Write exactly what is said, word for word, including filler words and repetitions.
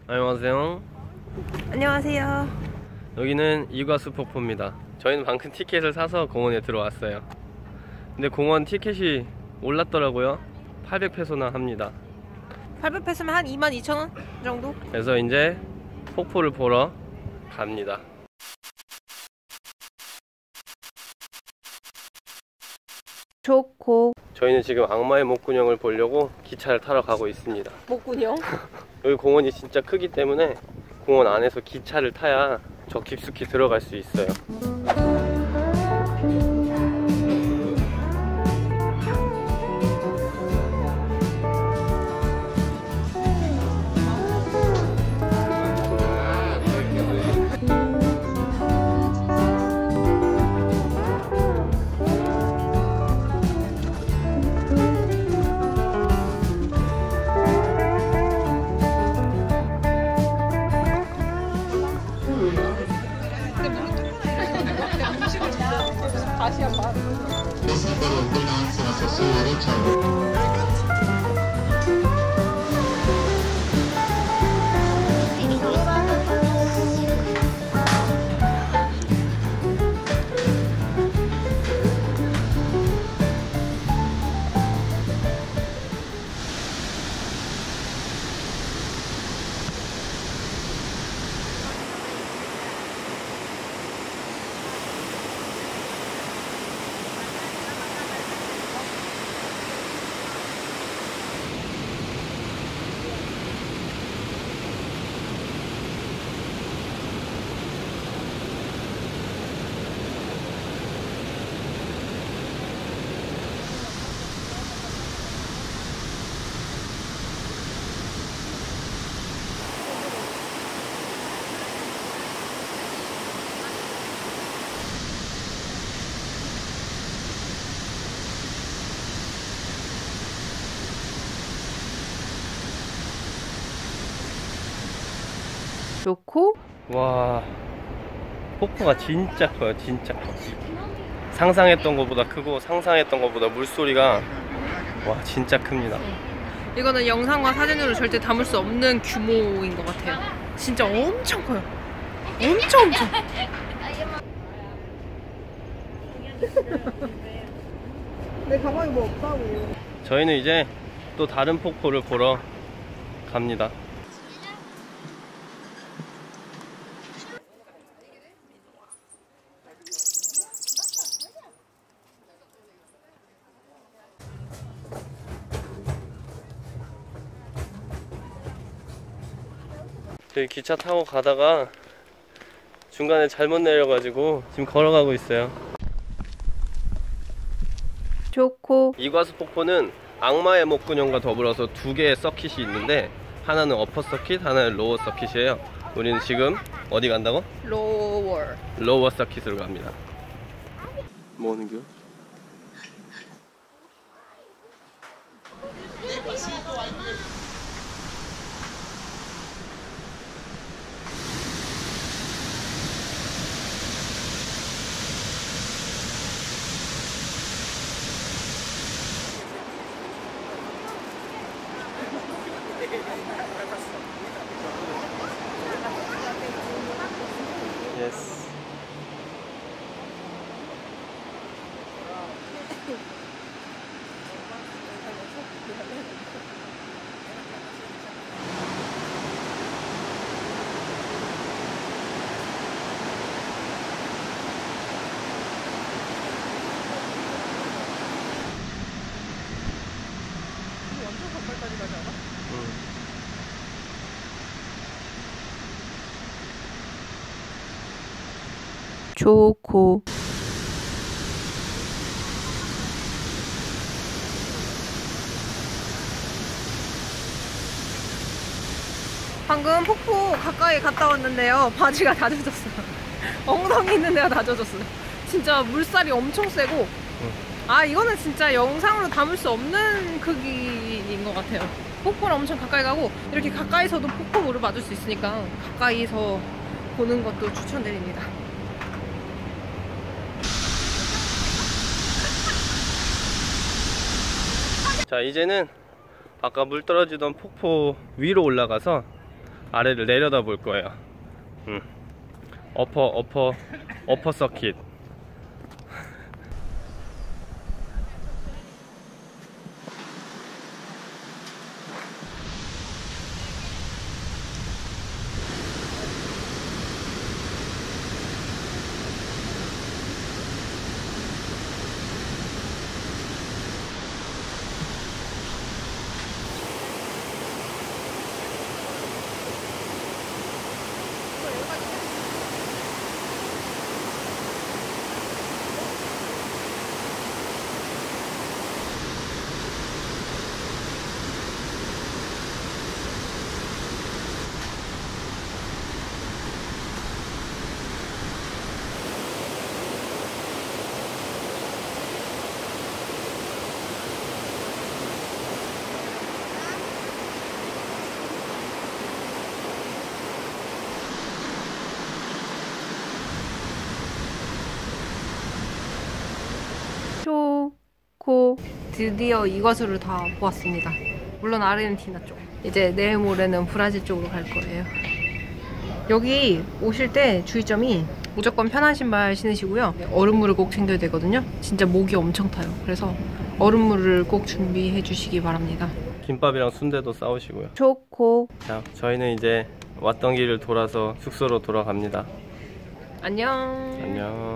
안녕하세요. 안녕하세요. 여기는 이과수 폭포입니다. 저희는 방금 티켓을 사서 공원에 들어왔어요. 근데 공원 티켓이 올랐더라고요. 팔백 페소나 합니다. 팔백 페소면 한 이만 이천 원 정도? 그래서 이제 폭포를 보러 갑니다. 좋고. 저희는 지금 악마의 목구녕을 보려고 기차를 타러 가고 있습니다. 목구녕? 여기 공원이 진짜 크기 때문에 공원 안에서 기차를 타야 저 깊숙이 들어갈 수 있어요. 다시 한번. 좋고. 와, 폭포가 진짜 커요. 진짜 커. 상상했던 것보다 크고 상상했던 것보다 물소리가 와 진짜 큽니다. 이거는 영상과 사진으로 절대 담을 수 없는 규모인 것 같아요. 진짜 엄청 커요. 엄청 엄청. 내 가방에 뭐 없다고. 저희는 이제 또 다른 폭포를 보러 갑니다. 저희 기차 타고 가다가 중간에 잘못 내려가지고 지금 걸어가고 있어요. 좋고. 이과수 폭포는 악마의 목구녕과 더불어서 두 개의 서킷이 있는데 하나는 어퍼 서킷, 하나는 로어 서킷이에요. 우리는 지금 어디 간다고? 로워. 로어 서킷으로 갑니다. 뭐 하는 겨? Yes. 완전 가까이까지 가지 않아? 응. 좋고. 방금 폭포 가까이 갔다 왔는데요. 바지가 다 젖었어요. 엉덩이 있는 데가 다 젖었어요. 진짜 물살이 엄청 세고. 응. 아, 이거는 진짜 영상으로 담을 수 없는 크기인 것 같아요. 폭포를 엄청 가까이 가고 이렇게 가까이서도 폭포물을 맞을 수 있으니까 가까이서 보는 것도 추천드립니다. 자, 이제는 아까 물 떨어지던 폭포 위로 올라가서 아래를 내려다 볼 거예요. 음. 어퍼 어퍼 어퍼 서킷. 쇼코 드디어 이것으로 다 보았습니다. 물론 아르헨티나 쪽. 이제 내일 모레는 브라질 쪽으로 갈 거예요. 여기 오실 때 주의점이 무조건 편한 신발 신으시고요. 얼음물을 꼭 챙겨야 되거든요. 진짜 목이 엄청 타요. 그래서 얼음물을 꼭 준비해 주시기 바랍니다. 김밥이랑 순대도 싸우시고요. 쇼코. 자, 저희는 이제 왔던 길을 돌아서 숙소로 돌아갑니다. 안녕. 안녕.